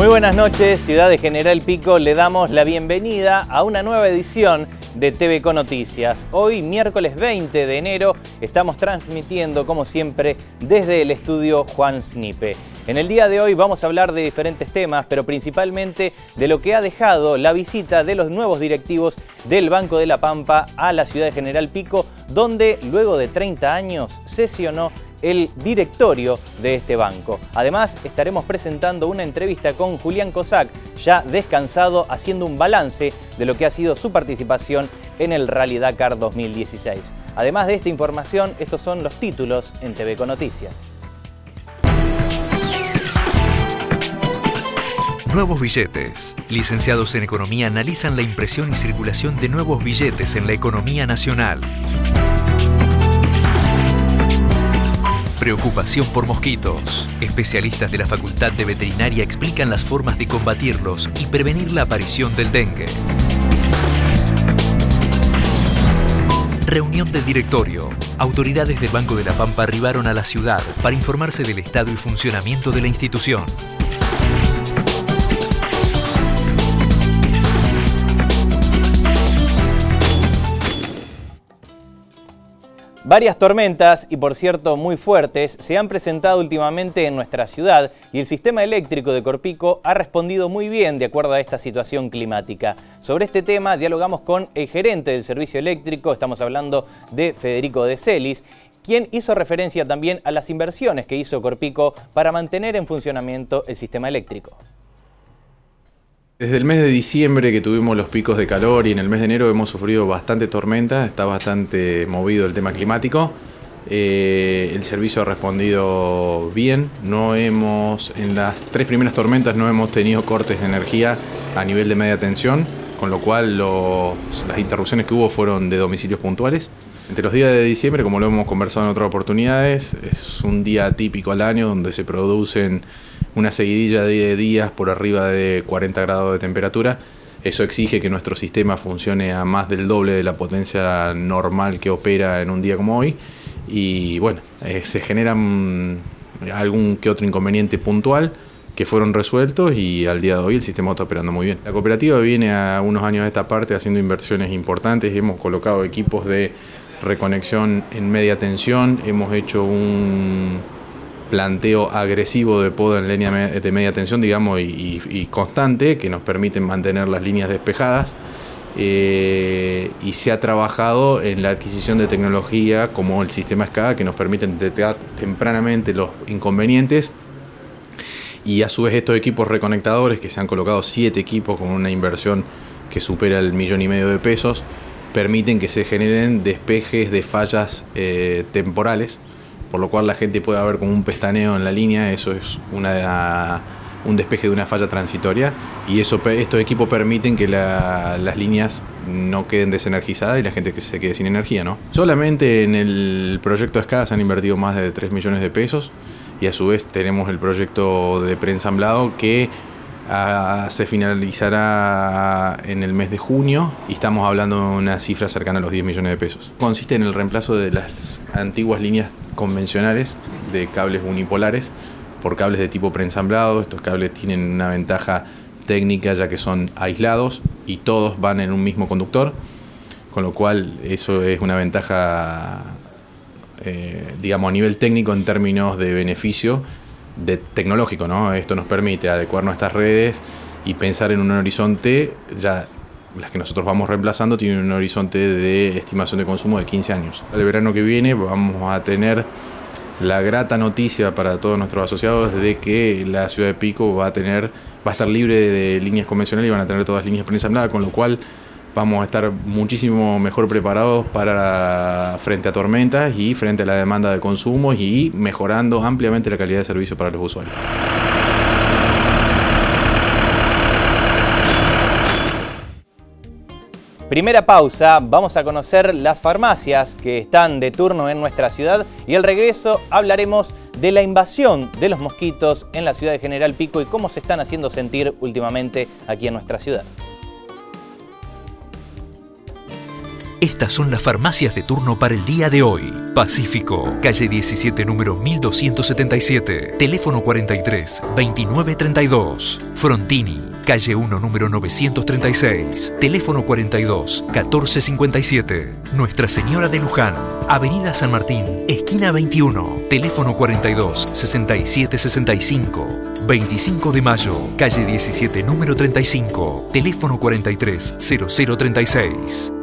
Muy buenas noches, Ciudad de General Pico. Le damos la bienvenida a una nueva edición de TVco Noticias. Hoy, miércoles 20 de enero, estamos transmitiendo, como siempre, desde el estudio Juan Snipe. En el día de hoy vamos a hablar de diferentes temas, pero principalmente de lo que ha dejado la visita de los nuevos directivos del Banco de la Pampa a la Ciudad de General Pico, donde luego de 30 años sesionó el directorio de este banco. Además, estaremos presentando una entrevista con Julián Cossack, ya descansado, haciendo un balance de lo que ha sido su participación en el Rally Dakar 2016. Además de esta información, estos son los títulos en TVco Noticias. Nuevos billetes. Licenciados en Economía analizan la impresión y circulación de nuevos billetes en la economía nacional. Preocupación por mosquitos. Especialistas de la Facultad de Veterinaria explican las formas de combatirlos y prevenir la aparición del dengue. Reunión del directorio. Autoridades del Banco de la Pampa arribaron a la ciudad para informarse del estado y funcionamiento de la institución. Varias tormentas, y por cierto muy fuertes, se han presentado últimamente en nuestra ciudad y el sistema eléctrico de Corpico ha respondido muy bien de acuerdo a esta situación climática. Sobre este tema dialogamos con el gerente del servicio eléctrico, estamos hablando de Federico De Celis, quien hizo referencia también a las inversiones que hizo Corpico para mantener en funcionamiento el sistema eléctrico. Desde el mes de diciembre que tuvimos los picos de calor y en el mes de enero hemos sufrido bastante tormentas, está bastante movido el tema climático. El servicio ha respondido bien, en las 3 primeras tormentas no hemos tenido cortes de energía a nivel de media tensión, con lo cual las interrupciones que hubo fueron de domicilios puntuales. Entre los días de diciembre, como lo hemos conversado en otras oportunidades, es un día típico al año donde se producen una seguidilla de días por arriba de 40 grados de temperatura. Eso exige que nuestro sistema funcione a más del doble de la potencia normal que opera en un día como hoy. Y bueno, se generan algún que otro inconveniente puntual que fueron resueltos y al día de hoy el sistema está operando muy bien. La cooperativa viene a unos años de esta parte haciendo inversiones importantes. Hemos colocado equipos de reconexión en media tensión, hemos hecho un planteo agresivo de poda en línea de media tensión, digamos, y constante, que nos permiten mantener las líneas despejadas, y se ha trabajado en la adquisición de tecnología como el sistema SCADA, que nos permiten detectar tempranamente los inconvenientes, y a su vez estos equipos reconectadores, que se han colocado 7 equipos con una inversión que supera el 1,5 millones de pesos, permiten que se generen despejes de fallas temporales, por lo cual la gente puede ver como un pestaneo en la línea. Eso es un despeje de una falla transitoria, y estos equipos permiten que las líneas no queden desenergizadas y la gente que se quede sin energía, ¿no? Solamente en el proyecto SCADA se han invertido más de 3 millones de pesos, y a su vez tenemos el proyecto de preensamblado que se finalizará en el mes de junio y estamos hablando de una cifra cercana a los 10 millones de pesos. Consiste en el reemplazo de las antiguas líneas convencionales de cables unipolares por cables de tipo preensamblado. Estos cables tienen una ventaja técnica ya que son aislados y todos van en un mismo conductor, con lo cual eso es una ventaja, digamos, a nivel técnico en términos de beneficio tecnológico, ¿no? Esto nos permite adecuar nuestras redes y pensar en un horizonte, ya las que nosotros vamos reemplazando tienen un horizonte de estimación de consumo de 15 años. El verano que viene vamos a tener la grata noticia para todos nuestros asociados de que la ciudad de Pico va a estar libre de líneas convencionales y van a tener todas líneas preensambladas, con lo cual vamos a estar muchísimo mejor preparados frente a tormentas y frente a la demanda de consumo, y mejorando ampliamente la calidad de servicio para los usuarios. Primera pausa, vamos a conocer las farmacias que están de turno en nuestra ciudad, y al regreso hablaremos de la invasión de los mosquitos en la ciudad de General Pico y cómo se están haciendo sentir últimamente aquí en nuestra ciudad. Estas son las farmacias de turno para el día de hoy. Pacífico, calle 17, número 1277, teléfono 43 29 32. Frontini, calle 1, número 936, teléfono 42 14 57. Nuestra Señora de Luján, avenida San Martín, esquina 21, teléfono 42 67 65. 25 de mayo, calle 17, número 35, teléfono 43 0036.